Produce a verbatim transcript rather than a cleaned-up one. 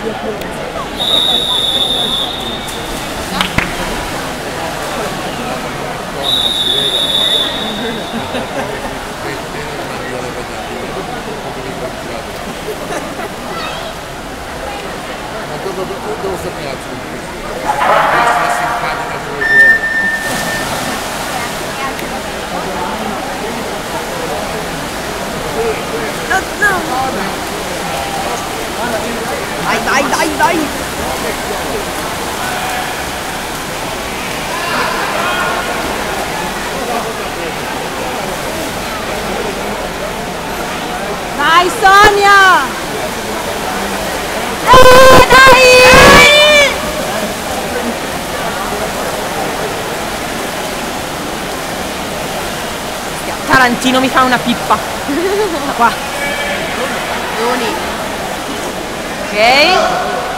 Devo segnare su questa simpatica solo no, no. Dai, dai, dai, dai. Dai, Sonia! Eh, dai! Tarantino mi fa una pippa. Qua. Ok.